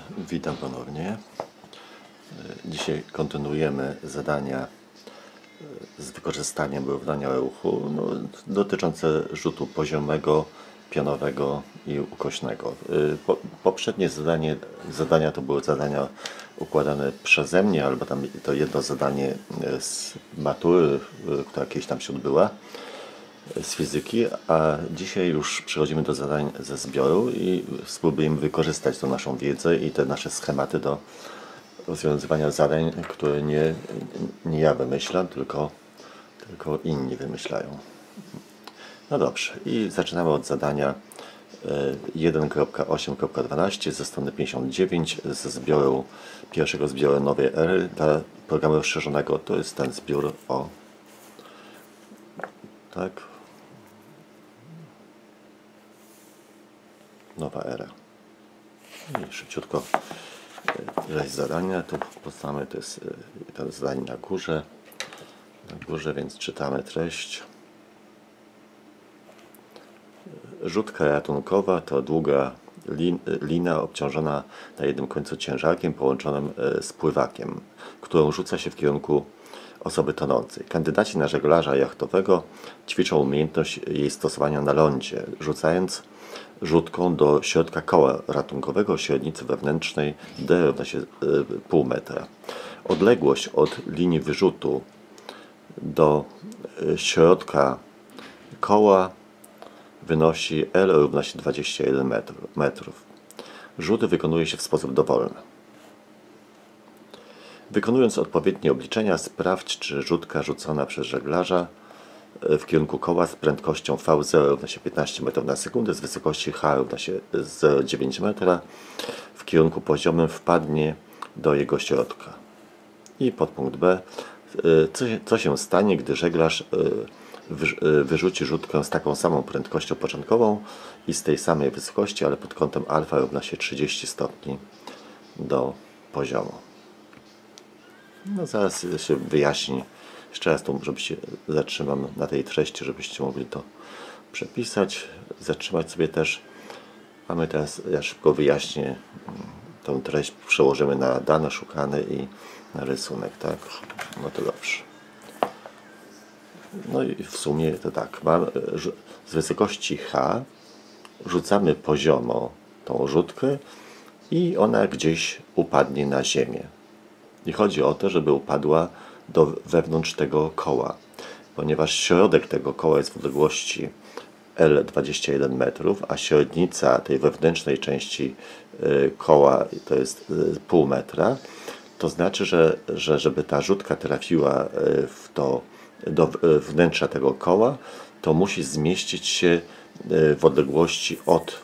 Witam ponownie. Dzisiaj kontynuujemy zadania z wykorzystaniem równania ruchu dotyczące rzutu poziomego, pionowego i ukośnego. Poprzednie zadania to były zadania układane przeze mnie, albo tam to jedno zadanie z matury, która kiedyś tam się odbyła, z fizyki, a dzisiaj już przechodzimy do zadań ze zbioru i spróbujemy wykorzystać tą naszą wiedzę i te nasze schematy do rozwiązywania zadań, które nie ja wymyślam, tylko inni wymyślają. No dobrze, i zaczynamy od zadania 1.8.12 ze strony 59 ze zbioru, pierwszego zbioru nowej ery dla programu rozszerzonego. To jest ten zbiór o, tak, nowa era. I szybciutko treść zadania, tu poznamy, to jest to zadanie na górze, więc czytamy treść. Rzutka ratunkowa to długa lina obciążona na jednym końcu ciężarkiem połączonym z pływakiem, którą rzuca się w kierunku osoby tonącej. Kandydaci na żeglarza jachtowego ćwiczą umiejętność jej stosowania na lądzie, rzucając rzutką do środka koła ratunkowego o średnicy wewnętrznej d równa się pół metra. Odległość od linii wyrzutu do środka koła wynosi L równa się 21 metrów. Rzuty wykonuje się w sposób dowolny. Wykonując odpowiednie obliczenia, sprawdź, czy rzutka rzucona przez żeglarza w kierunku koła z prędkością V0 równa się 15 metrów na sekundę, z wysokości H równa się 0,9 metra w kierunku poziomym wpadnie do jego środka. I podpunkt B. Co się stanie, gdy żeglarz wyrzuci rzutkę z taką samą prędkością początkową i z tej samej wysokości, ale pod kątem alfa równa się 30 stopni do poziomu. No zaraz się wyjaśni. Jeszcze raz tu, żebyście zatrzymam na tej treści, żebyście mogli to przepisać, zatrzymać sobie też. A my teraz, ja szybko wyjaśnię tą treść, przełożymy na dane szukane i na rysunek, tak? No to dobrze. No i w sumie to tak, z wysokości H rzucamy poziomo tą rzutkę i ona gdzieś upadnie na ziemię. I chodzi o to, żeby upadła wewnątrz tego koła, ponieważ środek tego koła jest w odległości L 21 metrów, a średnica tej wewnętrznej części koła to jest pół metra. To znaczy, że żeby ta rzutka trafiła do wnętrza tego koła, to musi zmieścić się w odległości od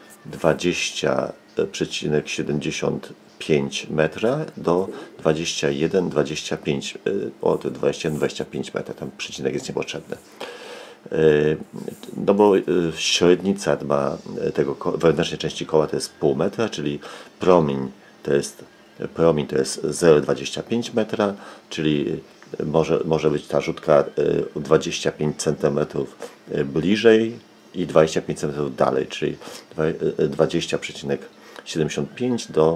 20,75 metra do 21-25 od 21-25 metra, tam przecinek jest niepotrzebny. No bo średnica tego wewnętrznej części koła to jest pół metra, czyli promień to jest 0,25 metra, czyli może być ta rzutka 25 cm bliżej i 25 cm dalej, czyli 20,75 do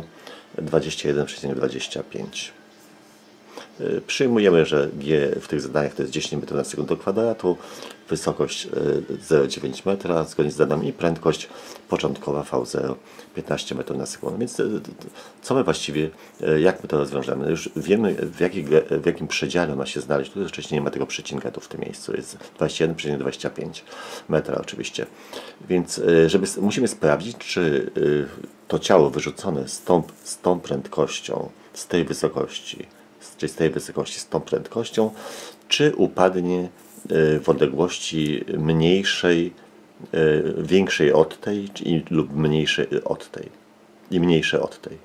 21,25. Przyjmujemy, że G w tych zadaniach to jest 10 metrów na sekundę do kwadratu, wysokość 0,9 metra zgodnie z zadaniami i prędkość początkowa V0 15 metrów na sekundę. Więc co my właściwie, jak my to rozwiążemy? Już wiemy, w jakim przedziale ma się znaleźć. Tu wcześniej nie ma tego przecinka, tu w tym miejscu jest 21,25 metra oczywiście. Więc musimy sprawdzić, czy to ciało wyrzucone z tą prędkością, z tej wysokości, z tą prędkością, czy upadnie w odległości większej od tej lub mniejszej od tej i mniejszej od tej.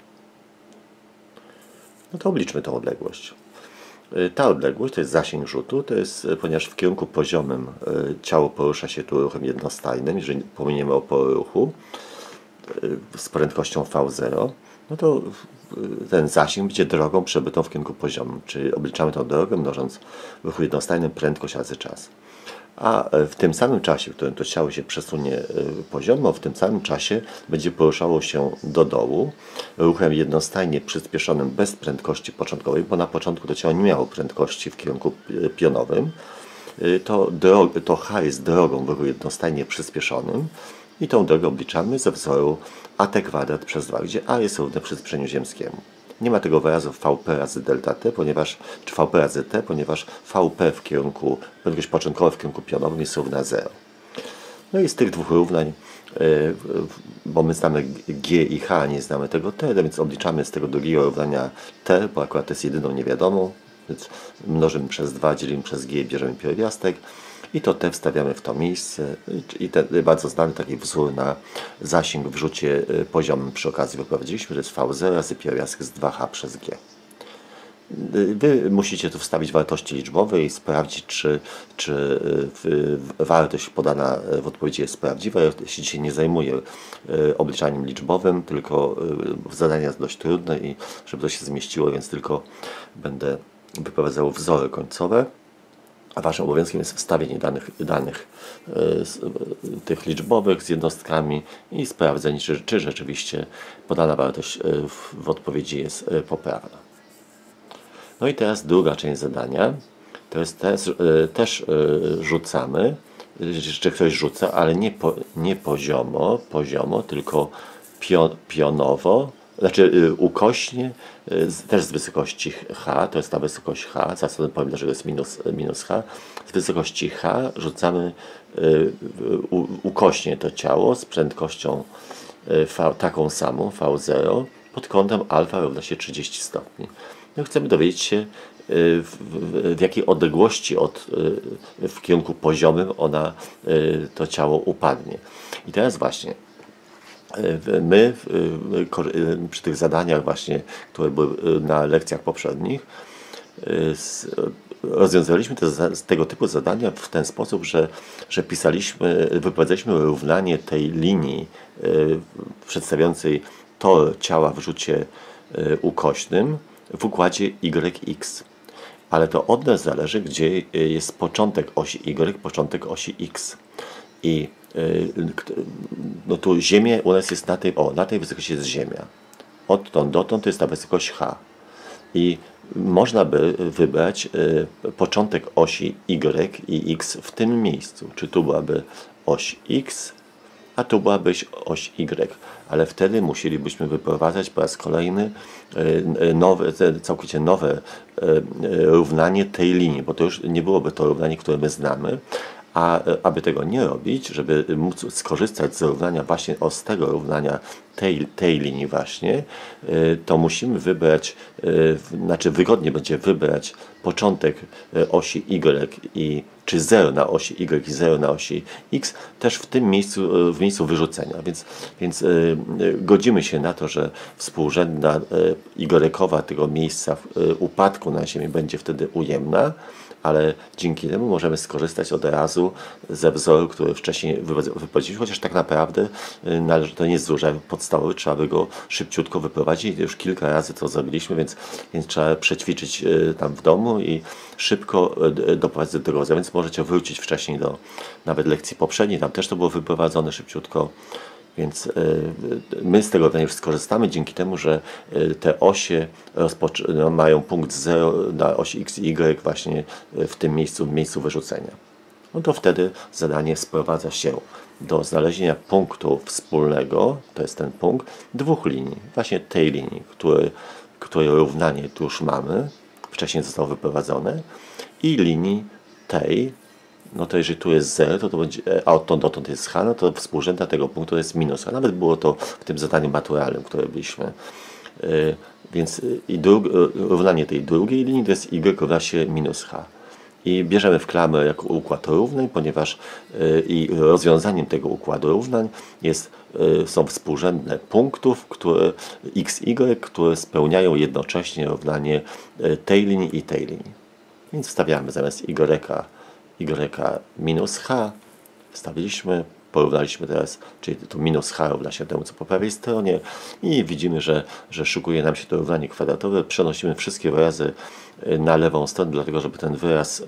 No to obliczmy tą odległość. Ta odległość to jest zasięg rzutu, to jest, ponieważ w kierunku poziomym ciało porusza się tu ruchem jednostajnym, jeżeli pominiemy opory ruchu z prędkością V0, no to ten zasięg będzie drogą przebytą w kierunku poziomym, czyli obliczamy tą drogę, mnożąc w ruchu jednostajnym prędkość razy czas. a w tym samym czasie, w którym to ciało się przesunie poziomo, w tym samym czasie będzie poruszało się do dołu ruchem jednostajnie przyspieszonym bez prędkości początkowej, bo na początku to ciało nie miało prędkości w kierunku pionowym. To H jest drogą w ruchu jednostajnie przyspieszonym i tą drogę obliczamy ze wzoru at² przez 2, gdzie a jest równe przyspieszeniu ziemskiemu. Nie ma tego wyrazu Vp razy delta t, czy Vp razy t, ponieważ Vp w kierunku, prędkość początkowa w kierunku pionowym jest równa 0. No i z tych dwóch równań, bo my znamy g i h, nie znamy tego t, więc obliczamy z tego drugiego równania t, bo akurat to jest jedyną niewiadomą, więc mnożymy przez 2, dzielimy przez g i bierzemy pierwiastek. I to t wstawiamy w to miejsce i ten bardzo znany taki wzór na zasięg w rzucie poziomym przy okazji wyprowadziliśmy, to jest V0 razy pierwiastek z 2h przez g. Wy musicie tu wstawić wartości liczbowe i sprawdzić, czy wartość podana w odpowiedzi jest prawdziwa. Ja się nie zajmuję obliczaniem liczbowym, tylko zadanie jest dość trudne i żeby to się zmieściło, więc tylko będę wyprowadzał wzory końcowe. A waszym obowiązkiem jest wstawienie danych tych liczbowych z jednostkami i sprawdzenie, czy rzeczywiście podana wartość w odpowiedzi jest poprawna. No i teraz druga część zadania, to jest też rzucamy, czy ktoś rzuca, ale nie poziomo, tylko pionowo, znaczy ukośnie, też z wysokości h, to jest ta wysokość h, zaraz powiem, dlaczego jest minus h, z wysokości h rzucamy ukośnie to ciało z prędkością taką samą, v0, pod kątem alfa równa się 30 stopni. No, chcemy dowiedzieć się, w jakiej odległości w kierunku poziomym to ciało upadnie. I teraz właśnie, my przy tych zadaniach właśnie, które były na lekcjach poprzednich, rozwiązaliśmy tego typu zadania w ten sposób, że wyprowadzaliśmy równanie tej linii przedstawiającej tor ciała w rzucie ukośnym w układzie YX. Ale to od nas zależy, gdzie jest początek osi Y, początek osi X. I no tu Ziemia u nas jest na tej wysokości jest Ziemia. Odtąd dotąd to jest ta wysokość H. I można by wybrać początek osi Y i X w tym miejscu. Czy tu byłaby oś X, a tu byłaby oś Y. Ale wtedy musielibyśmy wyprowadzać po raz kolejny całkowicie nowe równanie tej linii, bo to już nie byłoby to równanie, które my znamy. A aby tego nie robić, żeby móc skorzystać z równania właśnie z tego równania tej linii właśnie, to musimy wybrać, znaczy wygodnie będzie wybrać początek osi Y czy 0 na osi Y i 0 na osi X też w tym miejscu, w miejscu wyrzucenia. Więc godzimy się na to, że współrzędna Y tego miejsca upadku na Ziemi będzie wtedy ujemna, ale dzięki temu możemy skorzystać od razu ze wzoru, który wcześniej wyprowadziliśmy, chociaż tak naprawdę to nie jest wzór podstawowy, trzeba by go szybciutko wyprowadzić. Już kilka razy to zrobiliśmy, więc trzeba przećwiczyć tam w domu i szybko doprowadzić do tego wzoru, więc możecie wrócić wcześniej do nawet lekcji poprzedniej, tam też to było wyprowadzone szybciutko. Więc my z tego już skorzystamy dzięki temu, że te osie mają punkt 0 na osi x i y właśnie w tym miejscu wyrzucenia. No to wtedy zadanie sprowadza się do znalezienia punktu wspólnego, to jest ten punkt, dwóch linii, właśnie tej linii, której równanie tu już mamy, wcześniej zostało wyprowadzone, i linii tej. No to jeżeli tu jest 0, to będzie, a odtąd dotąd jest h, no to współrzędna tego punktu jest minus. A nawet było to w tym zadaniu maturalnym, które byliśmy. Więc równanie tej drugiej linii to jest y równa się minus h. I bierzemy w klamę jako układ równań, ponieważ i rozwiązaniem tego układu równań są współrzędne punktów, x, y, które spełniają jednocześnie równanie tej linii i tej linii. Więc wstawiamy zamiast y minus h, wstawiliśmy porównaliśmy teraz, czyli to minus h równa się temu, co po prawej stronie i widzimy, że szykuje nam się to równanie kwadratowe. Przenosimy wszystkie wyrazy na lewą stronę, dlatego żeby ten wyraz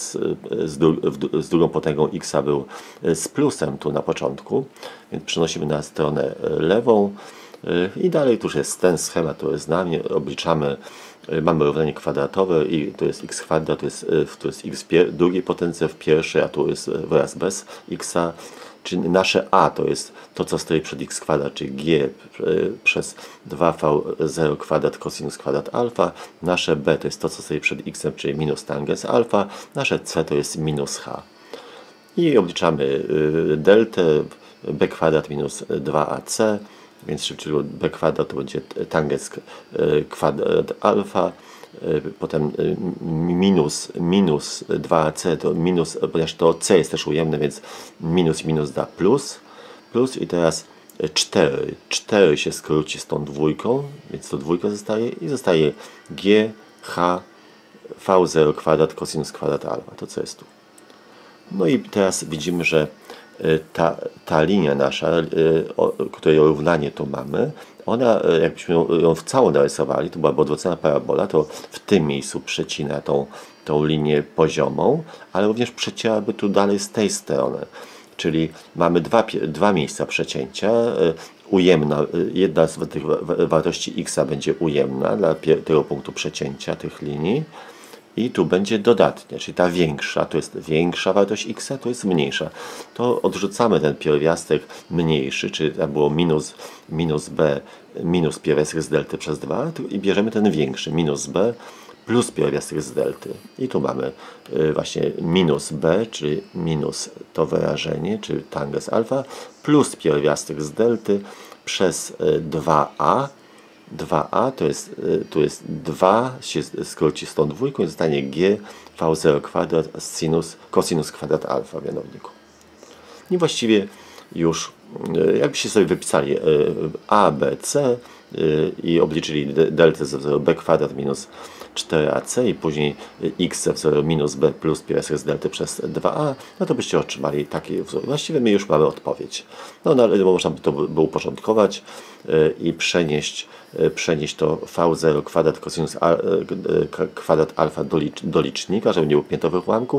z drugą potęgą x był z plusem tu na początku, więc przenosimy na stronę lewą i dalej tu już jest ten schemat, który znamy, obliczamy. Mamy równanie kwadratowe i to jest x kwadrat, to jest x w drugiej potędze, w pierwszej, a tu jest wyraz bez x, czyli nasze a to jest to, co stoi przed x kwadrat, czyli g przez 2v0 kwadrat cosinus kwadrat alfa, nasze b to jest to, co stoi przed x, czyli minus tangens alfa, nasze c to jest minus h. I obliczamy deltę b kwadrat minus 2ac, więc szybciej b kwadrat to będzie tangens kwadrat alfa, potem minus 2ac to minus, ponieważ to c jest też ujemne, więc minus da plus i teraz 4 się skróci z tą dwójką, więc to dwójka zostaje i zostaje g, h, v0 kwadrat cosinus kwadrat alfa, to co jest tu. No i teraz widzimy, że ta linia nasza, której równanie tu mamy, ona, jakbyśmy ją w całą narysowali, to byłaby odwrócona parabola, to w tym miejscu przecina tą linię poziomą, ale również przecięłaby tu dalej z tej strony. Czyli mamy dwa miejsca przecięcia. Ujemna, jedna z tych wartości x będzie ujemna dla tego punktu przecięcia tych linii. I tu będzie dodatnie, czyli ta większa, to jest większa wartość x, to jest mniejsza. To odrzucamy ten pierwiastek mniejszy, czyli tam było minus b, minus pierwiastek z delty przez 2 i bierzemy ten większy, minus b plus pierwiastek z delty. I tu mamy właśnie minus b, czyli minus to wyrażenie, czyli tangens alfa, plus pierwiastek z delty przez 2a. 2a to jest, tu jest 2 się skróci z tą dwójką i zostanie g v0 kwadrat cosinus kwadrat alfa w mianowniku. I właściwie już jakbyście sobie wypisali a, b, c i obliczyli deltę ze wzoru b kwadrat minus 4ac i później x ze wzoru minus b plus pierwiastek z delty przez 2a, no to byście otrzymali taki wzór. Właściwie my już mamy odpowiedź. No ale można by to uporządkować i przenieść to v0 kwadrat cosinus kwadrat alfa do licznika, żeby nie było piętowych ułamków.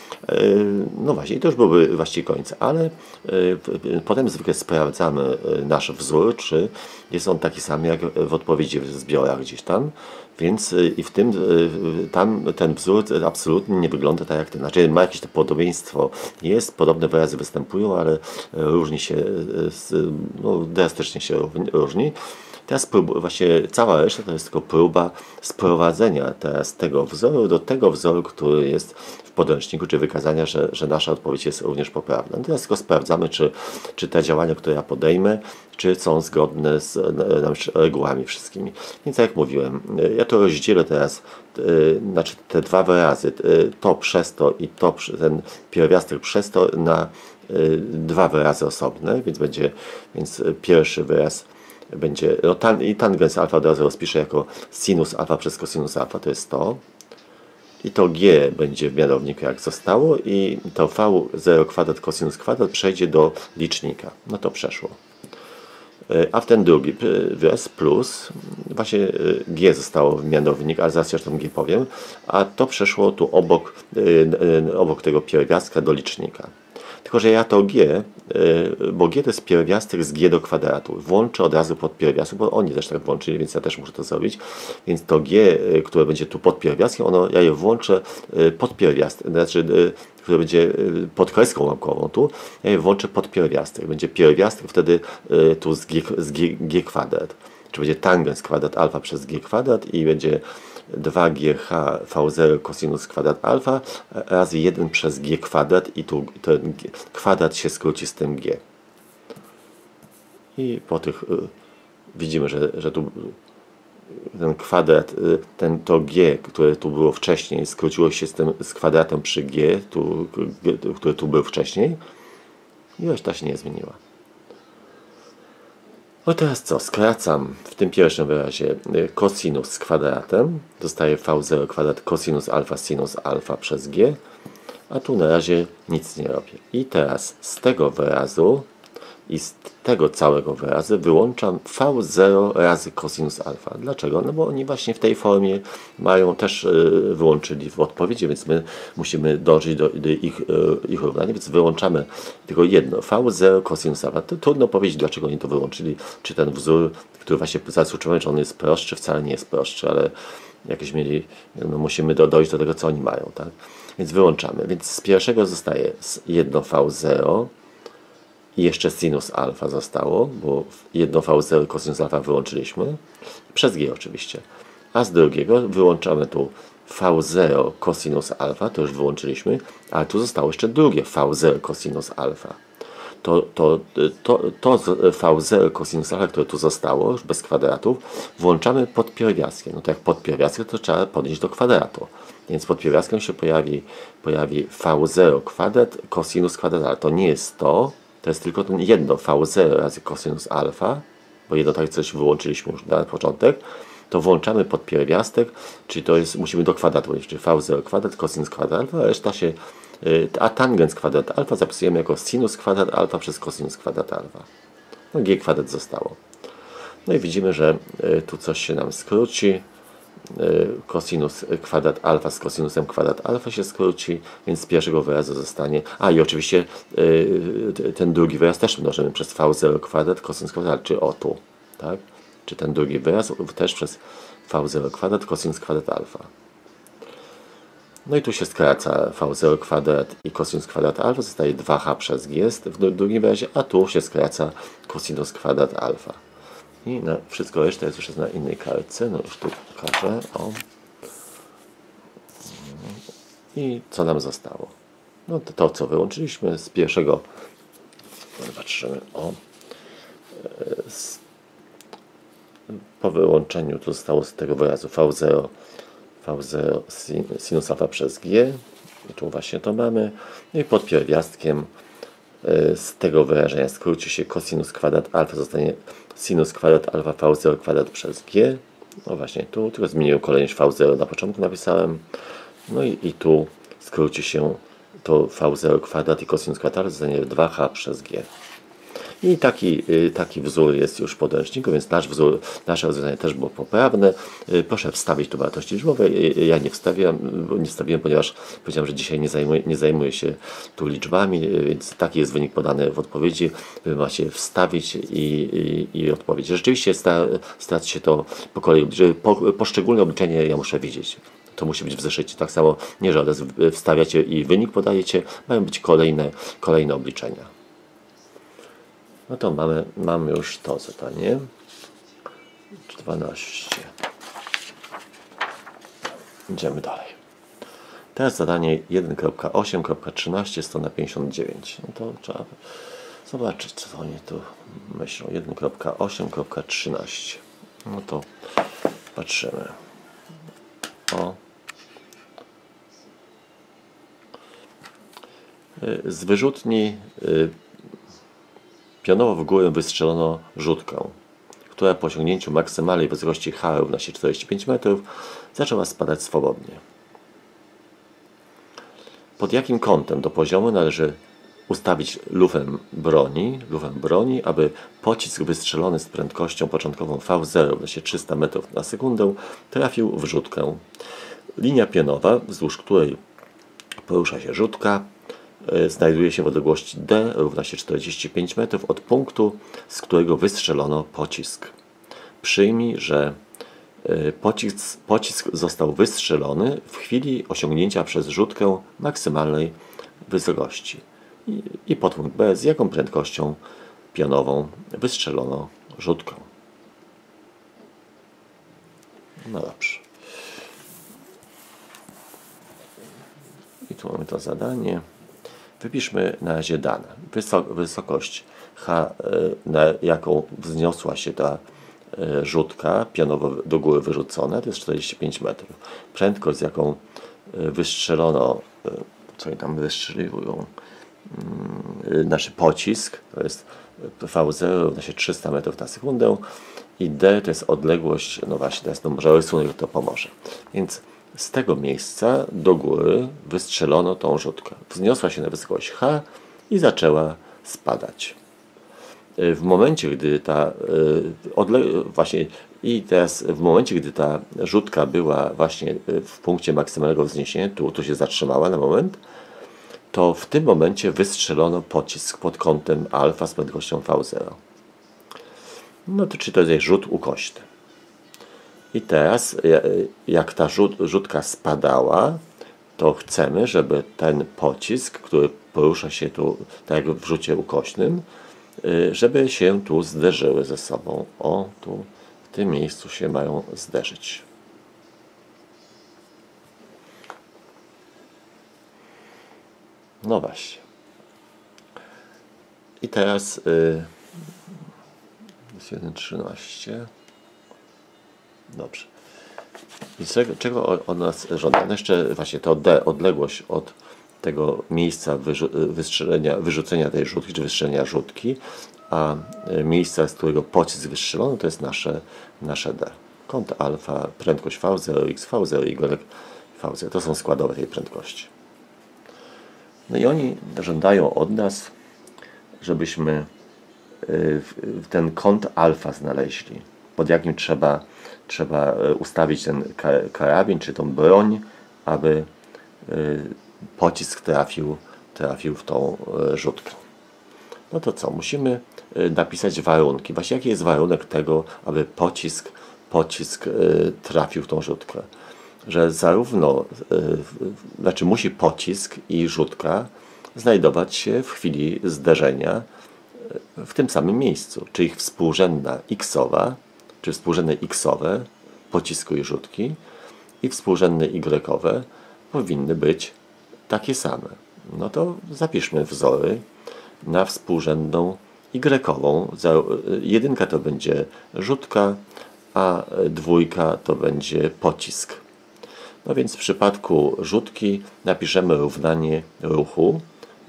No właśnie, to już byłby właściwie koniec, ale potem zwykle sprawdzamy nasz wzór, czy jest on taki sam jak w odpowiedzi w zbiorach gdzieś tam, więc i w tym tam ten wzór absolutnie nie wygląda tak jak ten, znaczy ma jakieś to podobieństwo, jest, podobne wyrazy występują, ale różni się, no, drastycznie się różni. Teraz właśnie cała reszta to jest tylko próba sprowadzenia teraz tego wzoru do tego wzoru, który jest w podręczniku, czy wykazania, że nasza odpowiedź jest również poprawna. No teraz tylko sprawdzamy, czy te działania, które ja podejmę, czy są zgodne z regułami wszystkimi. Więc jak mówiłem, ja to rozdzielę teraz, znaczy te dwa wyrazy, to przez to i to, ten pierwiastek przez to na dwa wyrazy osobne, więc pierwszy wyraz będzie, no i tangens alfa od razu rozpiszę jako sinus alfa przez cosinus alfa, to jest to. I to g będzie w mianowniku jak zostało i to v0 kwadrat cosinus kwadrat przejdzie do licznika. No to przeszło. A w ten drugi wyraz plus, właśnie g zostało w mianownik, ale zaraz jeszcze o tym g powiem, a to przeszło tu obok tego pierwiastka do licznika. Tylko że ja to g, bo g to jest pierwiastek z g do kwadratu. Włączę od razu pod pierwiastek, bo oni też tak włączyli, więc ja też muszę to zrobić. Więc to g, które będzie tu pod pierwiastkiem, ja je włączę pod pierwiastek, znaczy, które będzie pod kreską łamkową tu, ja je włączę pod pierwiastek. Będzie pierwiastek wtedy tu z g kwadrat. Czy będzie tangens kwadrat alfa przez g kwadrat i będzie 2gh v0 cosinus kwadrat alfa razy 1 przez g kwadrat i tu ten kwadrat się skróci z tym g. I po tych widzimy, że tu ten kwadrat, to g, które tu było wcześniej, skróciło się z kwadratem przy g, który tu był wcześniej i reszta się nie zmieniła. No teraz co? Skracam w tym pierwszym wyrazie cosinus z kwadratem. Dostaję v0 kwadrat cosinus alfa sinus alfa przez g. a tu na razie nic nie robię. I teraz z tego wyrazu i z tego całego wyrazu wyłączam V0 razy cosinus alfa. Dlaczego? No bo oni właśnie w tej formie mają też wyłączyli w odpowiedzi, więc my musimy dążyć do ich równania, więc wyłączamy tylko jedno, V0 cosinus alfa. To trudno powiedzieć, dlaczego oni to wyłączyli, czy ten wzór, który właśnie zaraz uczymy, czy on jest prostszy, wcale nie jest prostszy, ale jakieś mieli, no musimy dojść do tego, co oni mają, tak? Więc wyłączamy. Więc z pierwszego zostaje jedno V0 i jeszcze sinus alfa zostało, bo jedno V0 cosinus alfa wyłączyliśmy, przez G oczywiście. A z drugiego wyłączamy tu V0 cosinus alfa, to już wyłączyliśmy, ale tu zostało jeszcze drugie V0 cosinus alfa. To V0 cosinus alfa, które tu zostało, już bez kwadratów, włączamy pod pierwiastkiem. No to jak pod pierwiastkiem, to trzeba podnieść do kwadratu. Więc pod pierwiastkiem się pojawi V0 kwadrat cosinus kwadrat, ale to nie jest to jest tylko ten jedno V0 razy cosinus alfa, bo jedno tak coś wyłączyliśmy już na początek, to włączamy pod pierwiastek, czyli to jest, musimy do kwadratu, czyli V0 kwadrat cosinus kwadrat alfa, a reszta się, a tangens kwadrat alfa zapisujemy jako sinus kwadrat alfa przez cosinus kwadrat alfa. No g kwadrat zostało. No i widzimy, że tu coś się nam skróci. Cosinus kwadrat alfa z cosinusem kwadrat alfa się skróci, więc z pierwszego wyrazu zostanie. A i oczywiście ten drugi wyraz też mnożymy przez V0 kwadrat cosinus kwadrat, czy o tu, tak? Czy ten drugi wyraz też przez V0 kwadrat cosinus kwadrat alfa. No i tu się skraca V0 kwadrat i cosinus kwadrat alfa, zostaje 2h przez g w drugim wyrazie, a tu się skraca cosinus kwadrat alfa. I na wszystko resztę jest już na innej kartce. No już tu pokażę. O. I co nam zostało? No to co wyłączyliśmy z pierwszego. Patrzymy. O. Po wyłączeniu tu zostało z tego wyrazu V0 sinus alfa przez g. I tu właśnie to mamy. I pod pierwiastkiem z tego wyrażenia skróci się cosinus kwadrat alfa, zostanie sinus kwadrat alfa V0 kwadrat przez g. No właśnie tu, tylko zmieniłem kolejność V0 na początku napisałem. No i tu skróci się to V0 kwadrat i cosinus kwadrat zostanie 2h przez g. I taki wzór jest już w podręczniku, więc nasze rozwiązanie też było poprawne. Proszę wstawić tu wartości liczbowe. Ja nie wstawiłem, ponieważ powiedziałem, że dzisiaj nie zajmuję się tu liczbami, więc taki jest wynik podany w odpowiedzi. Wy macie wstawić i odpowiedzieć. Rzeczywiście starać się to po kolei, że poszczególne obliczenie ja muszę widzieć. To musi być w zeszycie. Tak samo nie, że od razu wstawiacie i wynik podajecie, mają być kolejne obliczenia. No to mamy już to zadanie 12. Idziemy dalej. Teraz zadanie 1.8.13, strona 59. No to trzeba zobaczyć, co oni tu myślą. 1.8.13. No to patrzymy. O. Z wyrzutni pionowo w górę wystrzelono rzutkę, która po osiągnięciu maksymalnej wysokości h równa się 45 metrów zaczęła spadać swobodnie. Pod jakim kątem do poziomu należy ustawić lufę broni, aby pocisk wystrzelony z prędkością początkową V0 równa się 300 metrów na sekundę trafił w rzutkę. Linia pionowa, wzdłuż której porusza się rzutka, znajduje się w odległości d równa się 45 metrów od punktu, z którego wystrzelono pocisk. Przyjmij, że pocisk został wystrzelony w chwili osiągnięcia przez rzutkę maksymalnej wysokości. I podpunkt B, z jaką prędkością pionową wystrzelono rzutkę. No dobrze. I tu mamy to zadanie. Wypiszmy na razie dane. Wysokość h, na jaką wzniosła się ta rzutka pionowo do góry wyrzucona, to jest 45 metrów. Prędkość, z jaką wystrzelono, co oni tam wystrzeliwują, nasz pocisk, to jest V0 równa się 300 metrów na sekundę i d to jest odległość, no właśnie, teraz no może rysunek to pomoże. Więc z tego miejsca do góry wystrzelono tą rzutkę. Wzniosła się na wysokość H i zaczęła spadać. W momencie, gdy ta właśnie i teraz w momencie, gdy ta rzutka była właśnie w punkcie maksymalnego wzniesienia, tu się zatrzymała na moment, to w tym momencie wystrzelono pocisk pod kątem alfa z prędkością V0. No to czy to jest rzut ukośny. I teraz, jak ta rzutka spadała, to chcemy, żeby ten pocisk, który porusza się tu, tak jak w rzucie ukośnym, żeby się tu zderzyły ze sobą. O, tu w tym miejscu się mają zderzyć. No właśnie. I teraz jest 1,13. Dobrze. I czego od nas żąda? No jeszcze właśnie ta odległość od tego miejsca wyrzucenia tej rzutki, czy wystrzelenia rzutki, a miejsca, z którego pocisk wystrzelono, to jest nasze D. Kąt alfa, prędkość V0, x, V0, y, V0. To są składowe tej prędkości. No i oni żądają od nas, żebyśmy ten kąt alfa znaleźli, pod jakim trzeba ustawić ten karabin, czy tą broń, aby pocisk trafił w tą rzutkę. No to co? Musimy napisać warunki. Właśnie jaki jest warunek tego, aby pocisk trafił w tą rzutkę? Że zarówno, znaczy musi pocisk i rzutka znajdować się w chwili zderzenia w tym samym miejscu, czyli ich współrzędna x-owa, czy współrzędne x-owe pocisku i rzutki i współrzędne y-owe powinny być takie same. No to zapiszmy wzory na współrzędną y-ową. Jedynka to będzie rzutka, a dwójka to będzie pocisk. No więc w przypadku rzutki napiszemy równanie ruchu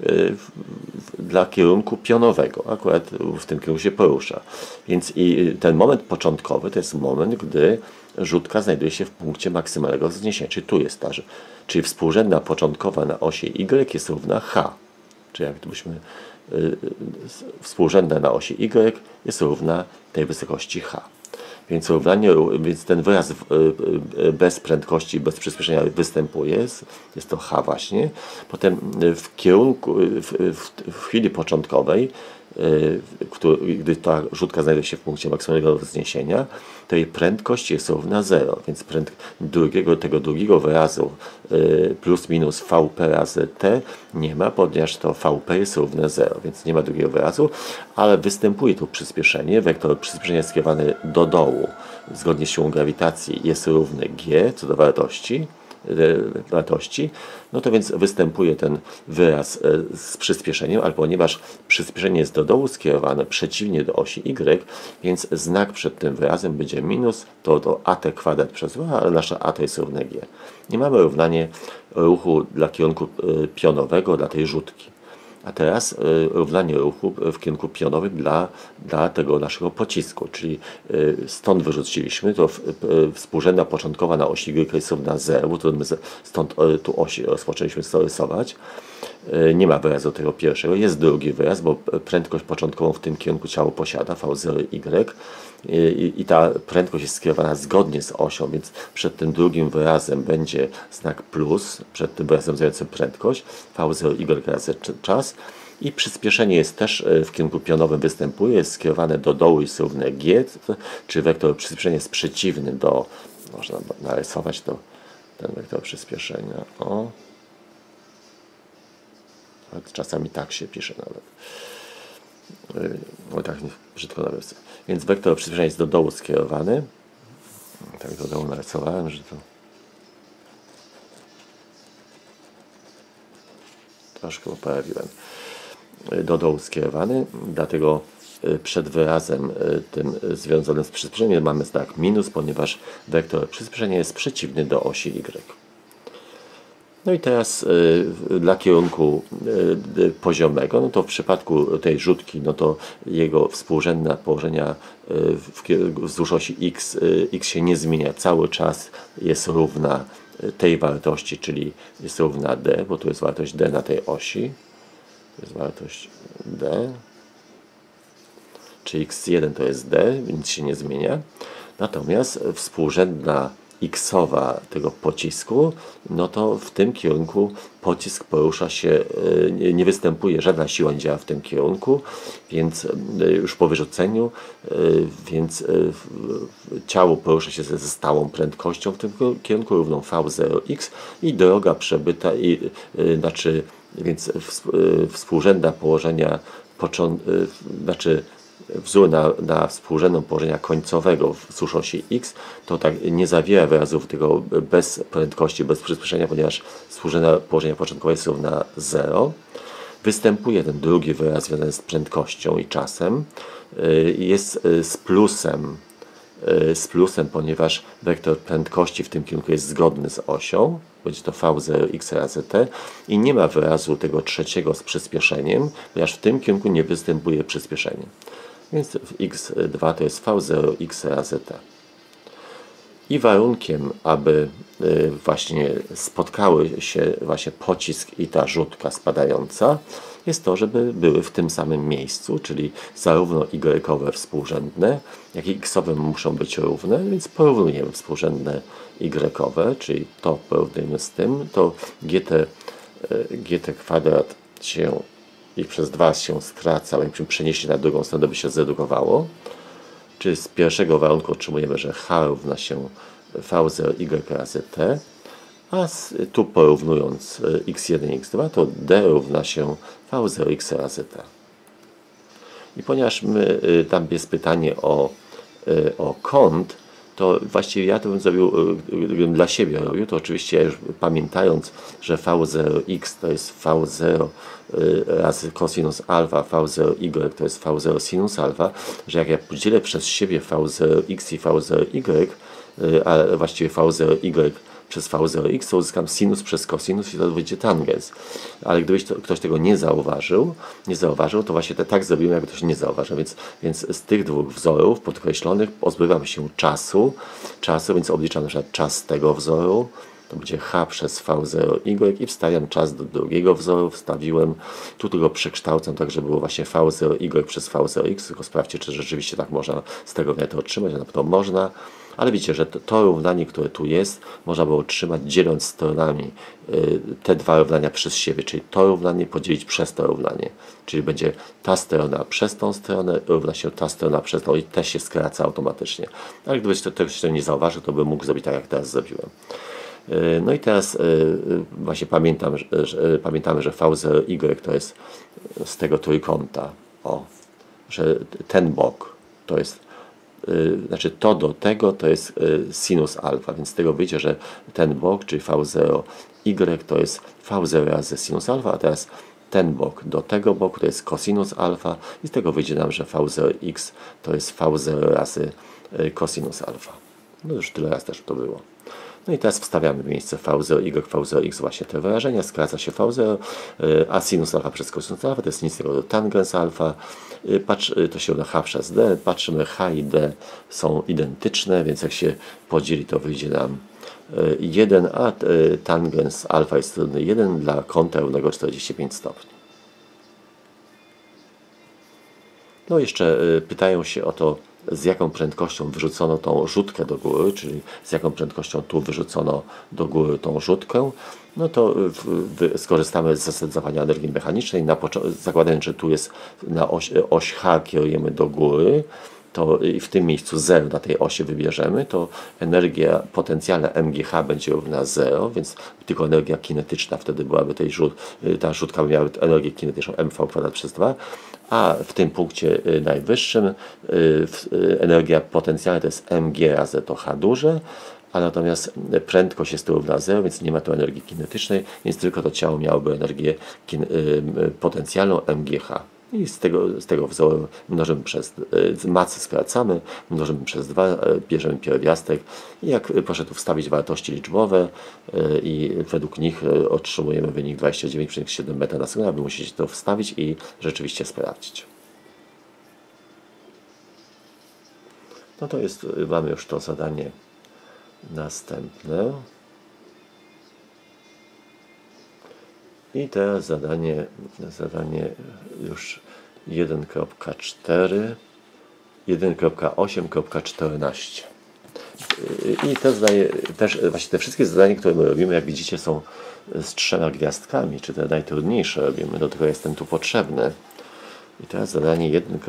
dla kierunku pionowego. Akurat w tym kierunku się porusza. Więc i ten moment początkowy to jest moment, gdy rzutka znajduje się w punkcie maksymalnego wzniesienia. Czyli tu jest czyli współrzędna początkowa na osi Y jest równa H. Czyli jak gdybyśmy współrzędna na osi Y jest równa tej wysokości H. Więc ten wyraz bez prędkości, bez przyspieszenia występuje, jest to H właśnie. Potem w kierunku, w chwili początkowej, gdy ta rzutka znajduje się w punkcie maksymalnego wzniesienia, to jej prędkość jest równa 0, więc tego drugiego wyrazu plus minus Vp razy t nie ma, ponieważ to Vp jest równe 0, więc nie ma drugiego wyrazu, ale występuje tu przyspieszenie. Wektor przyspieszenia skierowany do dołu zgodnie z siłą grawitacji jest równy g co do wartości, no to więc występuje ten wyraz z przyspieszeniem, ale ponieważ przyspieszenie jest do dołu skierowane przeciwnie do osi y, więc znak przed tym wyrazem będzie minus, to at kwadrat przez 2, ale nasza at jest równe g. I mamy równanie ruchu dla kierunku pionowego, dla tej rzutki. A teraz równanie ruchu w kierunku pionowym dla tego naszego pocisku, czyli stąd wyrzuciliśmy, to współrzędna początkowa na osi Y jest równa 0, bo stąd tu osi rozpoczęliśmy rysować. Nie ma wyrazu tego pierwszego, jest drugi wyraz, bo prędkość początkową w tym kierunku ciało posiada, V0Y, i ta prędkość jest skierowana zgodnie z osią, więc przed tym drugim wyrazem będzie znak plus, przed tym wyrazem zającym prędkość, V0Y razy czas, i przyspieszenie jest też w kierunku pionowym występuje, jest skierowane do dołu i jest równe g, czy wektor przyspieszenia jest przeciwny do, można narysować ten wektor przyspieszenia, czasami tak się pisze nawet. Tak brzydko narysowałem. Więc wektor przyspieszenia jest do dołu skierowany. Tak do dołu narysowałem, że to troszkę poprawiłem. Do dołu skierowany, dlatego przed wyrazem tym związanym z przyspieszeniem mamy znak minus, ponieważ wektor przyspieszenia jest przeciwny do osi y. No i teraz dla kierunku poziomego, no to w przypadku tej rzutki, no to jego współrzędna położenia wzdłuż osi x się nie zmienia, cały czas jest równa tej wartości, czyli jest równa d, bo tu jest wartość d na tej osi, to jest wartość d, czy x1 to jest d, nic się nie zmienia. Natomiast współrzędna x-owa tego pocisku, no to w tym kierunku pocisk porusza się, nie występuje, żadna siła nie działa w tym kierunku, więc już po wyrzuceniu, więc ciało porusza się ze stałą prędkością w tym kierunku równą v0x i droga przebyta, znaczy, więc współrzędna położenia, znaczy wzór na współrzędną położenia końcowego wzdłuż osi x, to tak nie zawiera wyrazów tego bez prędkości, bez przyspieszenia, ponieważ współrzędna położenia początkowe jest równa 0. Występuje ten drugi wyraz związany z prędkością i czasem. Jest z plusem, ponieważ wektor prędkości w tym kierunku jest zgodny z osią, będzie to v0x razy t i nie ma wyrazu tego trzeciego z przyspieszeniem, ponieważ w tym kierunku nie występuje przyspieszenie. Więc x2 to jest v0x razy t. I warunkiem, aby właśnie spotkały się właśnie pocisk i ta rzutka spadająca, jest to, żeby były w tym samym miejscu, czyli zarówno y-owe współrzędne, jak i x-owe muszą być równe, więc porównujemy współrzędne y-owe, czyli to porównujemy z tym, to gt kwadrat się i przez 2 się skraca, jakbyśmy przenieśli na drugą stronę, by się zredukowało. Czyli z pierwszego warunku otrzymujemy, że h równa się v0y razy t, a tu porównując x1 i x2, to d równa się v0x razy t. I ponieważ tam jest pytanie o kąt, to właściwie ja to bym zrobił, gdybym dla siebie robił, to oczywiście już pamiętając, że v0x to jest v0 razy cosinus alfa, v0y to jest v0 sinus alfa, że jak ja podzielę przez siebie v0x i v0y, a właściwie v0y przez v0x, to uzyskam sinus przez cosinus i to będzie tangens. Ale gdyby ktoś tego nie zauważył, to właśnie tak zrobiłem, jak ktoś nie zauważył. Więc z tych dwóch wzorów podkreślonych pozbywam się czasu, więc obliczam na przykład czas tego wzoru, to będzie h przez v0y i wstawiam czas do drugiego wzoru, wstawiłem, tu tylko przekształcam tak, żeby było właśnie v0y przez v0x, tylko sprawdźcie, czy rzeczywiście tak można z tego to otrzymać, na pewno można. Ale widzicie, że to równanie, które tu jest, można było otrzymać dzieląc stronami te dwa równania przez siebie, czyli to równanie podzielić przez to równanie. Czyli będzie ta strona przez tą stronę, równa się ta strona przez tą i też się skraca automatycznie. Ale gdybyś tego nie zauważył, to bym mógł zrobić tak, jak teraz zrobiłem. No i teraz właśnie pamiętamy, że v0y to jest z tego trójkąta, że ten bok to jest, znaczy to do tego to jest sinus alfa, więc z tego wyjdzie, że ten bok, czyli v0y to jest v0 razy sinus alfa, a teraz ten bok do tego boku to jest cosinus alfa i z tego wyjdzie nam, że v0x to jest v0 razy cosinus alfa. No już tyle raz też to było. No i teraz wstawiamy w miejsce v0y, v0x właśnie te wyrażenia, skraca się v0, a sinus alfa przez cosinus alfa to jest nic innego do tangens alfa, to się na h przez d, patrzymy, h i d są identyczne, więc jak się podzieli, to wyjdzie nam 1, a tangens alfa jest równy 1 dla kąta równego 45 stopni. No jeszcze pytają się o to, z jaką prędkością wyrzucono tą rzutkę do góry, czyli z jaką prędkością tu wyrzucono do góry tą rzutkę, no to skorzystamy z zasad zachowania energii mechanicznej, zakładając, że tu jest na oś H kierujemy do góry, to i w tym miejscu 0 na tej osi wybierzemy, to energia potencjalna MGH będzie równa 0, więc tylko energia kinetyczna wtedy byłaby ta rzutka miała energię kinetyczną mv² przez 2, a w tym punkcie najwyższym energia potencjalna to jest mg razy to h duże, a natomiast prędkość jest tu równa 0, więc nie ma tu energii kinetycznej, więc tylko to ciało miałoby energię potencjalną mgh. I z tego wzoru mnożymy przez macy, skracamy, mnożymy przez 2, bierzemy pierwiastek i jak proszę tu wstawić wartości liczbowe i według nich otrzymujemy wynik 29,7 metra na sekundę. Wy musicie to wstawić i rzeczywiście sprawdzić. No to jest, mamy już to zadanie następne. I teraz zadanie już 1.4, 1.8.14. I to zadanie, też właśnie te wszystkie zadania, które my robimy, jak widzicie, są z 3 gwiazdkami, czy te najtrudniejsze robimy, do tego jestem tu potrzebny. I teraz zadanie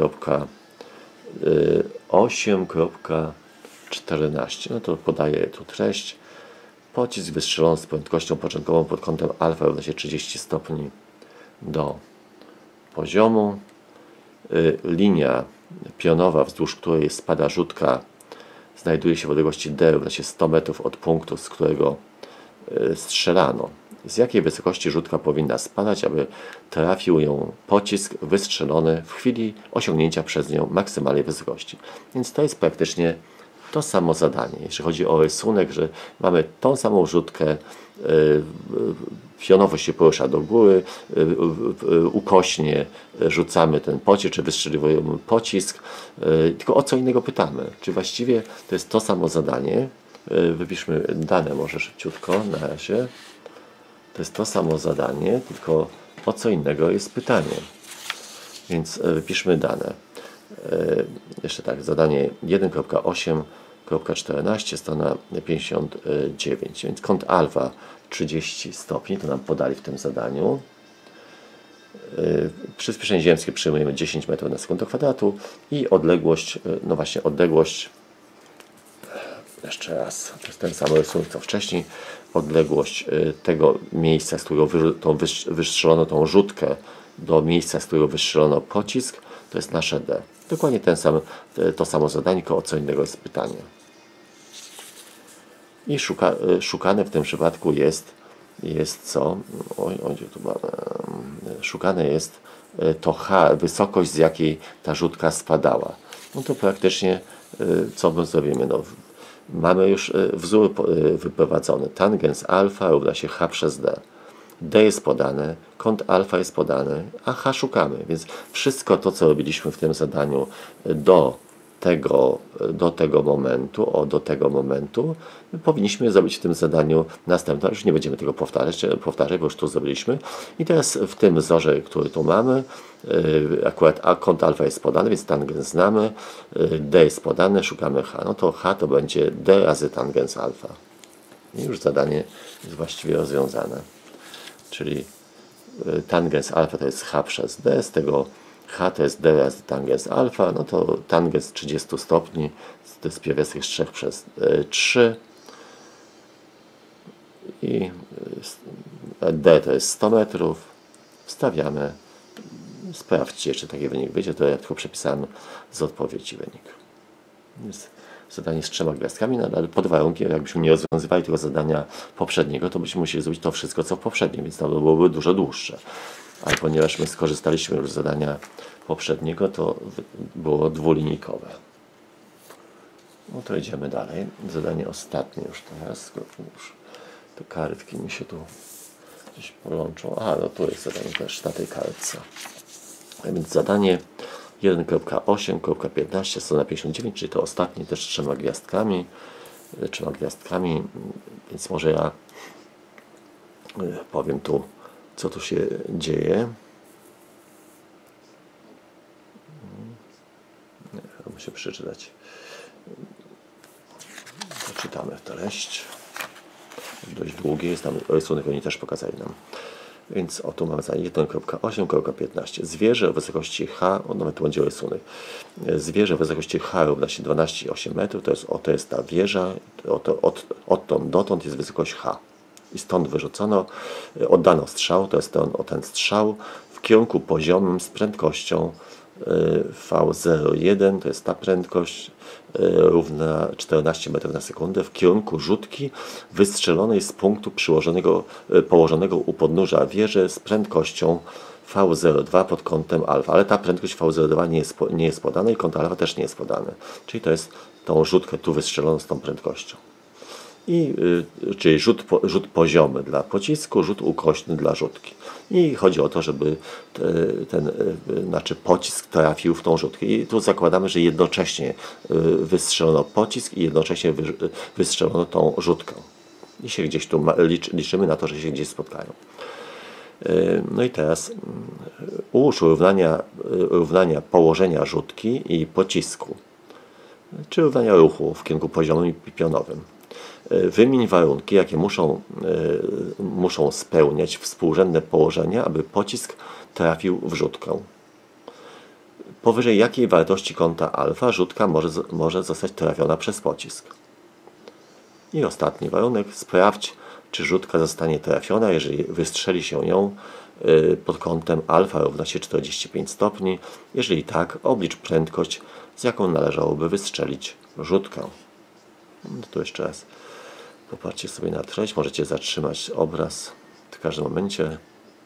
1.8.14. No to podaję tu treść. Pocisk wystrzelony z prędkością początkową pod kątem alfa równa się 30 stopni do poziomu. Linia pionowa, wzdłuż której spada rzutka, znajduje się w odległości d równa się 100 metrów od punktu, z którego strzelano. Z jakiej wysokości rzutka powinna spadać, aby trafił ją pocisk wystrzelony w chwili osiągnięcia przez nią maksymalnej wysokości. Więc to jest praktycznie to samo zadanie. Jeśli chodzi o rysunek, że mamy tą samą rzutkę, pionowo się porusza do góry, ukośnie rzucamy ten pocisk, czy wystrzeliwujemy pocisk, tylko o co innego pytamy. Czy właściwie to jest to samo zadanie? Wypiszmy dane może szybciutko na razie. To jest to samo zadanie, tylko o co innego jest pytanie. Więc wypiszmy dane. Jeszcze tak, zadanie 1.8.14, strona 59. Więc kąt alfa 30 stopni, to nam podali w tym zadaniu. Przyspieszenie ziemskie przyjmujemy 10 metrów na sekundę kwadratu i odległość, no właśnie odległość, jeszcze raz, to jest ten sam rysunek co wcześniej, odległość tego miejsca, z którego wystrzelono tą rzutkę, do miejsca, z którego wystrzelono pocisk, to jest nasze D. Dokładnie to samo zadanie, tylko o co innego jest pytanie. I szukane w tym przypadku jest co? Gdzie tu mamy? Szukane jest to H, wysokość, z jakiej ta rzutka spadała. No to praktycznie co my zrobimy? No, mamy już wzór wyprowadzony. Tangens alfa równa się H przez D. D jest podane, kąt alfa jest podany, a H szukamy. Więc wszystko to, co robiliśmy w tym zadaniu do tego momentu, powinniśmy zrobić w tym zadaniu następne. Już nie będziemy tego powtarzać, bo już tu zrobiliśmy. I teraz w tym wzorze, który tu mamy, akurat kąt alfa jest podany, więc tangens znamy, D jest podane, szukamy H. No to H to będzie D razy tangens alfa. I już zadanie jest właściwie rozwiązane. Czyli tangens alfa to jest H przez D, z tego H to jest D razy tangens alfa, no to tangens 30 stopni, to jest pierwiastek z 3 przez 3 i D to jest 100 metrów, wstawiamy, sprawdźcie, czy taki wynik wyjdzie, to ja tylko przepisałem z odpowiedzi wynik. Jest zadanie z 3 gwiazdkami, no, ale pod warunkiem, jakbyśmy nie rozwiązywali tego zadania poprzedniego, to byśmy musieli zrobić to wszystko, co w poprzednim, więc to byłoby dużo dłuższe. Ale ponieważ my skorzystaliśmy już z zadania poprzedniego, to było dwulinijkowe. No to idziemy dalej. Zadanie ostatnie już teraz. Już te kartki mi się tu gdzieś połączą. A, no tu jest zadanie też na tej kartce. A więc zadanie 1.8.15, strona 59, czyli to ostatnie też 3 gwiazdkami. 3 gwiazdkami, więc może ja powiem tu, co tu się dzieje. Muszę przeczytać. Czytamy treść. Dość długie jest tam rysunek, oni też pokazali nam. Więc oto mamy zadanie 1.8.15. Zwierzę o wysokości H, nawet tu będzie rysunek. Zwierzę o wysokości H równa się 12,8 metrów, to jest ta wieża, odtąd dotąd jest wysokość H. I stąd wyrzucono, oddano strzał, to jest ten strzał w kierunku poziomym z prędkością V01, to jest ta prędkość równa 14 metrów na sekundę w kierunku rzutki wystrzelonej z punktu położonego u podnóża wieży z prędkością V02 pod kątem alfa, ale ta prędkość V02 nie jest podana i kąt alfa też nie jest podany. Czyli to jest tą rzutkę tu wystrzeloną z tą prędkością. Czyli rzut poziomy dla pocisku, rzut ukośny dla rzutki. I chodzi o to, żeby pocisk trafił w tą rzutkę. I tu zakładamy, że jednocześnie wystrzelono pocisk i jednocześnie wystrzelono tą rzutkę. I się gdzieś tu liczymy na to, że się gdzieś spotkają. No i teraz ułóż równania położenia rzutki i pocisku, czy równania ruchu w kierunku poziomym i pionowym. Wymień warunki, jakie muszą spełniać współrzędne położenia, aby pocisk trafił w rzutkę. Powyżej jakiej wartości kąta alfa rzutka może zostać trafiona przez pocisk. I ostatni warunek. Sprawdź, czy rzutka zostanie trafiona, jeżeli wystrzeli się ją pod kątem alfa równa się 45 stopni. Jeżeli tak, oblicz prędkość, z jaką należałoby wystrzelić rzutkę. No to jeszcze raz popatrzcie sobie na treść. Możecie zatrzymać obraz w każdym momencie.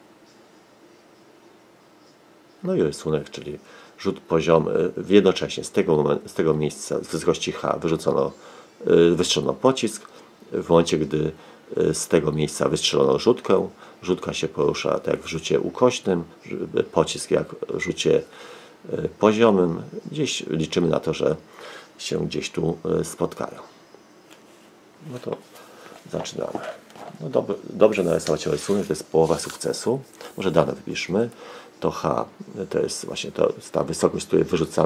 No i rysunek, czyli rzut poziomy. Jednocześnie z tego miejsca, z wysokości H wystrzelono pocisk. W momencie, gdy z tego miejsca wystrzelono rzutkę, rzutka się porusza tak jak w rzucie ukośnym, pocisk jak w rzucie poziomym. Gdzieś liczymy na to, że się gdzieś tu spotkają. No to zaczynamy. No dobrze narysować rysunek, to jest połowa sukcesu. Może dane wypiszmy. To H, to jest właśnie ta wysokość, z której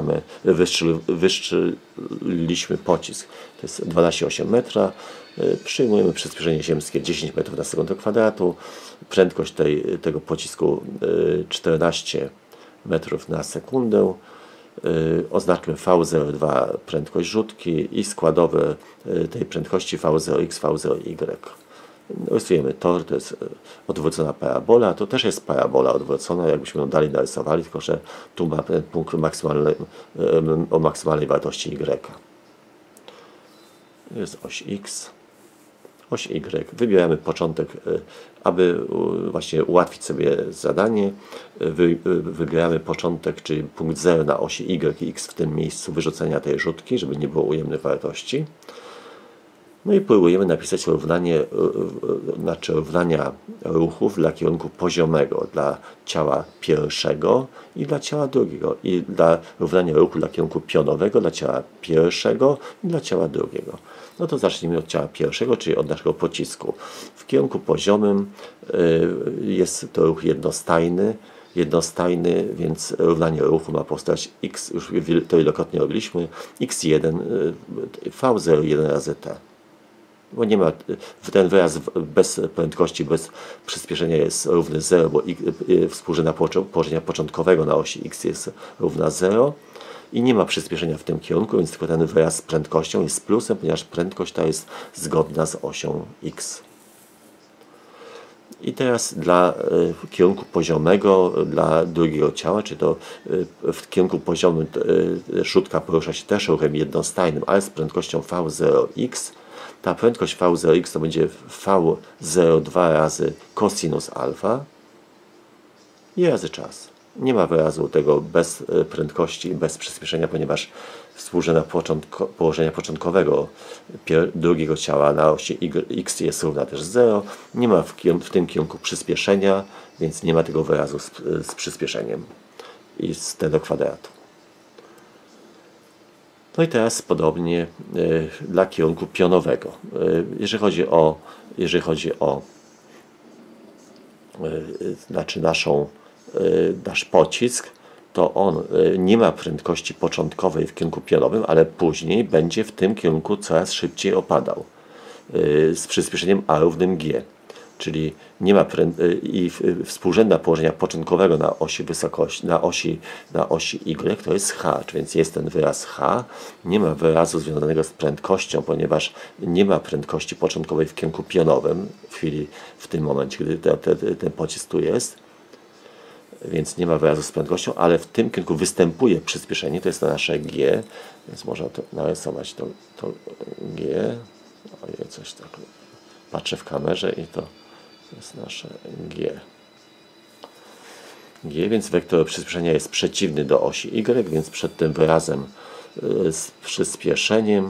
wystrzeliliśmy pocisk. To jest 12,8 metra. Przyjmujemy przyspieszenie ziemskie 10 metrów na sekundę kwadratu. Prędkość tego pocisku 14 metrów na sekundę. Oznaczmy V02 prędkość rzutki i składowe tej prędkości V0x, V0y. Rysujemy tor, to jest odwrócona parabola, to też jest parabola odwrócona, jakbyśmy ją dalej narysowali, tylko że tu ma ten punkt o maksymalnej wartości y. Jest oś x, oś y. Wybieramy początek, aby właśnie ułatwić sobie zadanie. Wybieramy początek, czyli punkt 0 na osi y i x w tym miejscu wyrzucenia tej rzutki, żeby nie było ujemnych wartości. No i próbujemy napisać równania ruchów dla kierunku poziomego dla ciała pierwszego i dla ciała drugiego. I dla równania ruchu dla kierunku pionowego dla ciała pierwszego i dla ciała drugiego. No to zacznijmy od ciała pierwszego, czyli od naszego pocisku. W kierunku poziomym jest to ruch jednostajny, więc równanie ruchu ma postać x, już to wielokrotnie robiliśmy, x1, v01 razy t. Bo nie ma, ten wyraz bez prędkości, bez przyspieszenia jest równy 0, bo współrzędna położenia początkowego na osi x jest równa 0 i nie ma przyspieszenia w tym kierunku, więc tylko ten wyraz z prędkością jest plusem, ponieważ prędkość ta jest zgodna z osią x. I teraz dla kierunku poziomego, dla drugiego ciała, czy to w kierunku poziomym rzutka porusza się też ruchem jednostajnym, ale z prędkością v0x. Ta prędkość v0x to będzie v02 razy cosinus alfa i razy czas. Nie ma wyrazu tego bez prędkości i bez przyspieszenia, ponieważ współrzędna położenia początkowego drugiego ciała na osi x jest równa też 0. Nie ma w tym kierunku przyspieszenia, więc nie ma tego wyrazu z przyspieszeniem i z t do kwadratu. No i teraz podobnie dla kierunku pionowego. Jeżeli chodzi o nasz pocisk, to on nie ma prędkości początkowej w kierunku pionowym, ale później będzie w tym kierunku coraz szybciej opadał z przyspieszeniem a równym g. Czyli nie ma i współrzędna położenia początkowego na osi wysokości, na osi y to jest h, więc jest ten wyraz h. Nie ma wyrazu związanego z prędkością, ponieważ nie ma prędkości początkowej w kierunku pionowym w tym momencie, gdy ten pocisk tu jest. Więc nie ma wyrazu z prędkością, ale w tym kierunku występuje przyspieszenie, to jest to nasze g, więc można to narysować to g. Ojej, coś tak. Patrzę w kamerze i to jest nasze g. g, więc wektor przyspieszenia jest przeciwny do osi y, więc przed tym wyrazem z przyspieszeniem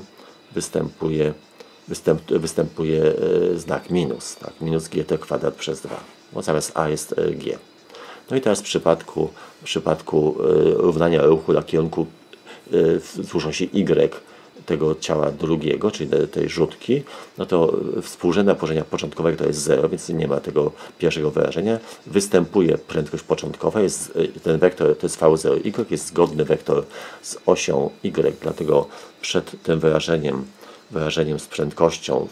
występuje znak minus, tak? Minus gt kwadrat przez 2, bo zamiast a jest g. No i teraz w przypadku równania ruchu dla kierunku wzdłuż osi y tego ciała drugiego, czyli tej rzutki, no to współrzędne położenia początkowego to jest 0, więc nie ma tego pierwszego wyrażenia. Występuje prędkość początkowa, ten wektor to jest v0y, jest zgodny wektor z osią y, dlatego przed tym wyrażeniem z prędkością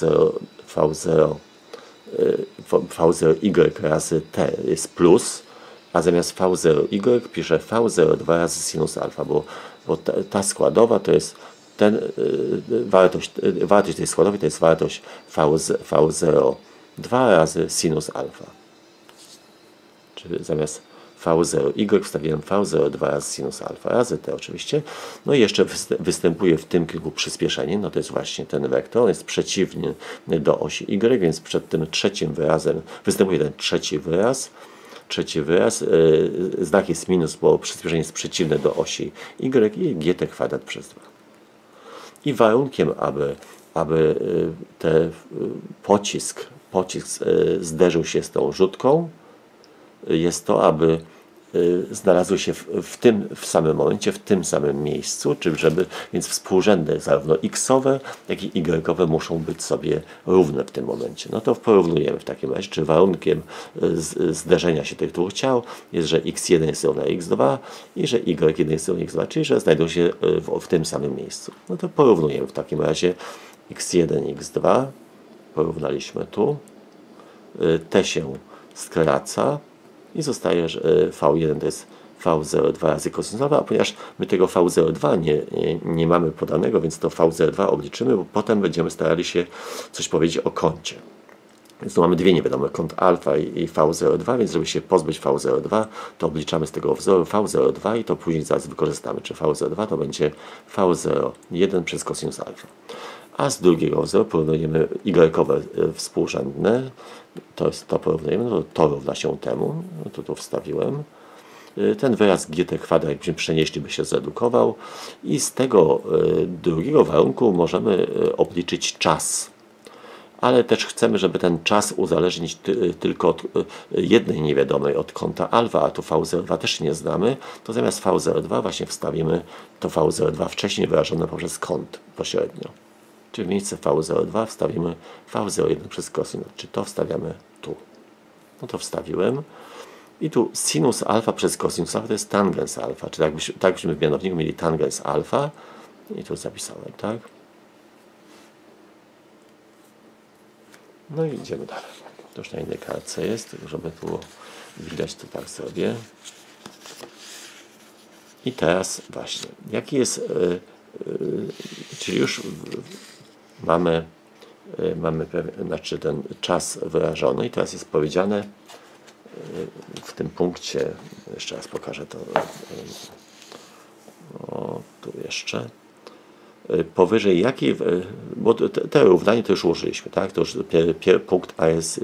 v0y razy t jest plus, a zamiast v0y piszę v02 razy sinus alfa, bo ta składowa to jest wartość tej składowej to jest wartość v02 razy sinus alfa. Czyli zamiast v0y wstawiłem v02 razy sinus alfa razy t oczywiście. No i jeszcze występuje w tym kierunku przyspieszenie, no to jest właśnie ten wektor, on jest przeciwny do osi y, więc przed tym trzecim wyrazem występuje ten trzeci wyraz, znak jest minus, bo przyspieszenie jest przeciwne do osi y i gt kwadrat przez 2. I warunkiem, aby ten pocisk zderzył się z tą rzutką, jest to, aby znalazły się w samym momencie, w tym samym miejscu, więc współrzędne zarówno x-owe, jak i y-owe muszą być sobie równe w tym momencie. No to porównujemy w takim razie, czy warunkiem zderzenia się tych dwóch ciał jest, że x1 jest równe x2 i że y1 jest równe x2, czyli że znajdą się w tym samym miejscu. No to porównujemy w takim razie x1, x2, porównaliśmy tu, t się skraca, i zostaje, że v1 to jest v02 razy cosinus alfa, a ponieważ my tego v02 nie mamy podanego, więc to v02 obliczymy, bo potem będziemy starali się coś powiedzieć o kącie. Więc tu mamy dwie niewiadome, kąt alfa i v02, więc żeby się pozbyć v02, to obliczamy z tego wzoru v02 i to później zaraz wykorzystamy. Czy v02 to będzie v01 przez cosinus alfa. A z drugiego wzoru porównujemy y-owe współrzędne, to porównujemy, no to równa się temu, no to tu wstawiłem. Ten wyraz gt kwadrat, jakbyśmy przenieśli, by się zredukował i z tego drugiego warunku możemy obliczyć czas. Ale też chcemy, żeby ten czas uzależnić tylko od jednej niewiadomej, od kąta alfa, a tu v02 też nie znamy, to zamiast v02 właśnie wstawimy to v02 wcześniej wyrażone poprzez kąt pośrednio. Czyli w miejsce v02 wstawimy v01 przez cosinus, czy to wstawiamy tu. No to wstawiłem. I tu sinus alfa przez cosinus alfa to jest tangens alfa, czyli tak byśmy w mianowniku mieli tangens alfa. I tu zapisałem, tak? No i idziemy dalej. To już na innej kartce jest, żeby było widać, to tak zrobię. I teraz właśnie, jaki jest, czyli już mamy znaczy ten czas wyrażony i teraz jest powiedziane w tym punkcie, jeszcze raz pokażę to, tu jeszcze, powyżej jakiej, bo te równanie to już użyliśmy, tak? To już punkt A jest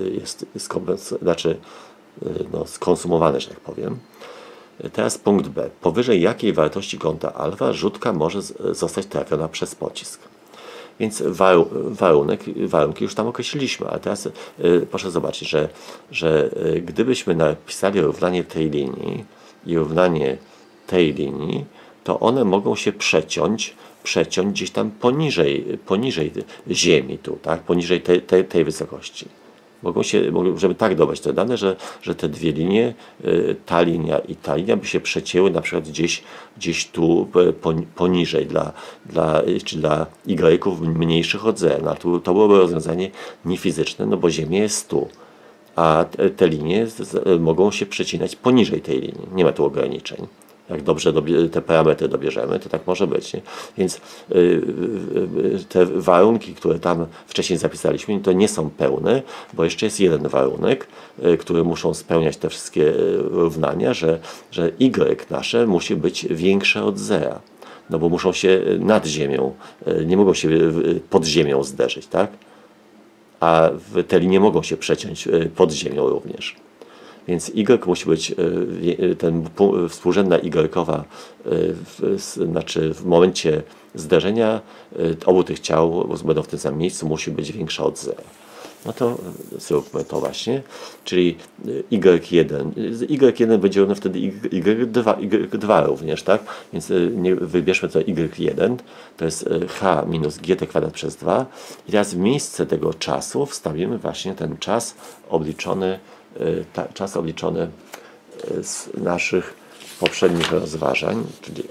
skonsumowany, że tak powiem. Teraz punkt B. Powyżej jakiej wartości kąta alfa rzutka może zostać trafiona przez pocisk. Więc warunki już tam określiliśmy, ale teraz proszę zobaczyć, że gdybyśmy napisali równanie tej linii i równanie tej linii, to one mogą się przeciąć gdzieś tam poniżej ziemi tu, tak? Poniżej tej wysokości. Żeby tak dobrać te dane, że te dwie linie, ta linia i ta linia by się przecięły na przykład gdzieś tu poniżej dla y-ów mniejszych od 0. No, to byłoby rozwiązanie niefizyczne, no bo Ziemia jest tu, a te linie mogą się przecinać poniżej tej linii. Nie ma tu ograniczeń. Jak dobrze te parametry dobierzemy, to tak może być. Nie? Więc te warunki, które tam wcześniej zapisaliśmy, to nie są pełne, bo jeszcze jest jeden warunek, który muszą spełniać te wszystkie równania, że y nasze musi być większe od 0. No bo muszą się nad ziemią, nie mogą się pod ziemią zderzyć, tak? A te linie mogą się przeciąć pod ziemią również. Więc Y musi być, współrzędna Y-kowa, znaczy w momencie zderzenia obu tych ciał, będą w tym samym miejscu, musi być większa od 0. No to zróbmy to właśnie, czyli Y1, Y1 będzie równo wtedy Y2 również, tak? Więc wybierzmy to Y1, to jest H minus GT kwadrat przez 2 i teraz w miejsce tego czasu wstawimy właśnie ten czas obliczony, z naszych poprzednich rozważań, czyli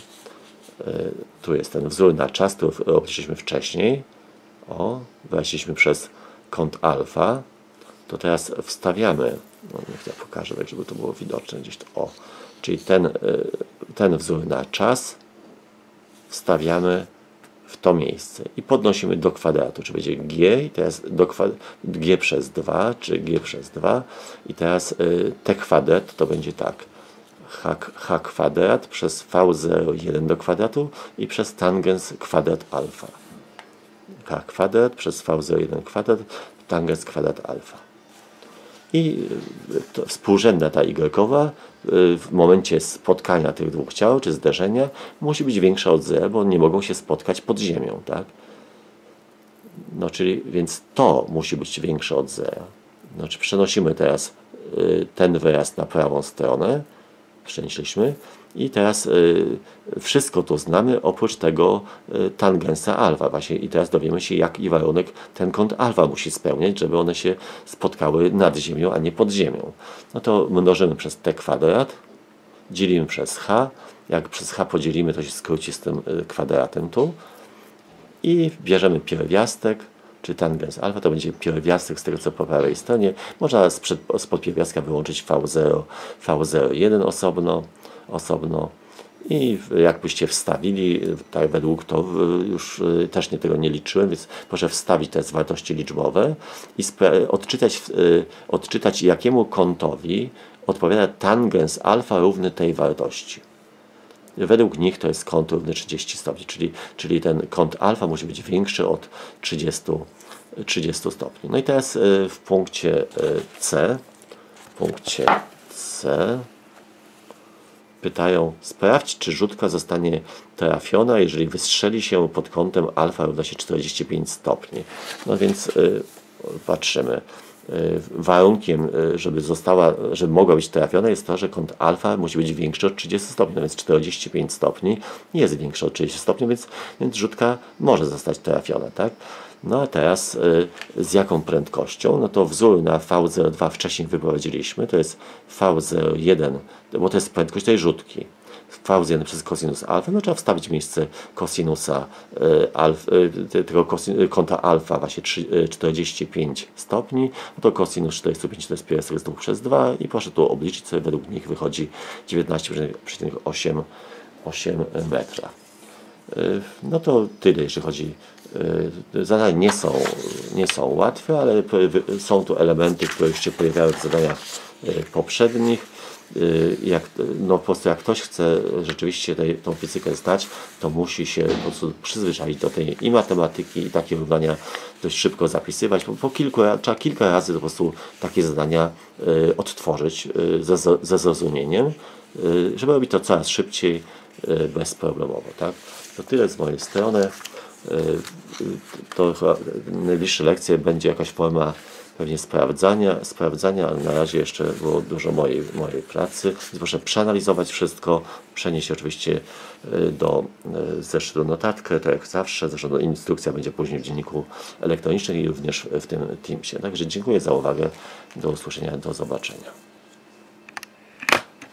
tu jest ten wzór na czas, który obliczyliśmy wcześniej, wyraziliśmy przez kąt alfa, to teraz wstawiamy, niech ja pokażę tak, żeby to było widoczne gdzieś to, czyli ten wzór na czas wstawiamy w to miejsce i podnosimy do kwadratu, czy będzie G i teraz G przez 2, czy G przez 2 i teraz T kwadrat to będzie tak, H kwadrat przez V01 do kwadratu i przez tangens kwadrat alfa. H kwadrat przez V01 kwadrat, tangens kwadrat alfa. I współrzędna ta Y-kowa w momencie spotkania tych dwóch ciał, czy zderzenia, musi być większa od 0, bo nie mogą się spotkać pod ziemią, tak? No, czyli, więc to musi być większe od 0. Znaczy przenosimy teraz ten wyraz na prawą stronę, przenieśliśmy i teraz wszystko to znamy oprócz tego tangensa alfa właśnie i teraz dowiemy się, jaki warunek ten kąt alfa musi spełniać, żeby one się spotkały nad ziemią, a nie pod ziemią. No to mnożymy przez t kwadrat, dzielimy przez h, jak przez h podzielimy, to się skróci z tym kwadratem tu i bierzemy pierwiastek, czy tangens alfa, to będzie pierwiastek z tego co po prawej stronie. Można spod pierwiastka wyłączyć V01 osobno i jakbyście wstawili, tak według to już też tego nie liczyłem, więc proszę wstawić te wartości liczbowe i odczytać jakiemu kątowi odpowiada tangens alfa równy tej wartości. Według nich to jest kąt równy 30 stopni, czyli ten kąt alfa musi być większy od 30 stopni. No i teraz w punkcie C pytają, sprawdź, czy rzutka zostanie trafiona, jeżeli wystrzeli się pod kątem alfa równa się 45 stopni. No więc patrzymy. Warunkiem, żeby mogła być trafiona, jest to, że kąt alfa musi być większy od 30 stopni, no więc 45 stopni jest większy od 30 stopni, więc rzutka może zostać trafiona, tak? No a teraz z jaką prędkością? No to wzór na V02 wcześniej wyprowadziliśmy, to jest V01, bo to jest prędkość tej rzutki. V01 przez cosinus alfa, no trzeba wstawić w miejsce cosinusa tego kąta alfa właśnie 45 stopni, no to cosinus 45 to jest pierwiastek z 2 przez 2 i proszę tu obliczyć sobie, według nich wychodzi 19,8 metra. No to tyle, jeżeli chodzi. Zadania nie są łatwe, ale są tu elementy, które już się pojawiały w zadaniach poprzednich. Po prostu jak ktoś chce rzeczywiście tą fizykę zdać, to musi się po prostu przyzwyczaić do tej i matematyki, i takie równania dość szybko zapisywać. Trzeba kilka razy po prostu takie zadania odtworzyć ze zrozumieniem, żeby robić to coraz szybciej, bezproblemowo. Tak? To tyle z mojej strony. To chyba najbliższe lekcje będzie jakaś forma pewnie sprawdzania, ale na razie jeszcze było dużo mojej pracy. Więc proszę przeanalizować wszystko, przenieść oczywiście do zeszytu notatkę, tak jak zawsze. Zresztą instrukcja będzie później w dzienniku elektronicznym i również w tym Teamsie. Także dziękuję za uwagę. Do usłyszenia, do zobaczenia.